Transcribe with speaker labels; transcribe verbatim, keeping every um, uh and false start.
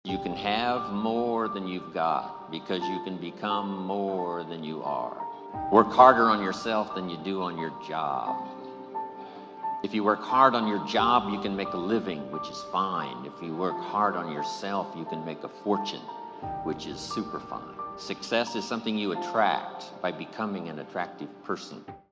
Speaker 1: You can have more than you've got because you can become more than you are. Work harder on yourself than you do on your job. If you work hard on your job, you can make a living, which is fine. If you work hard on yourself, you can make a fortune, which is super fine. Success is something you attract by becoming an attractive person.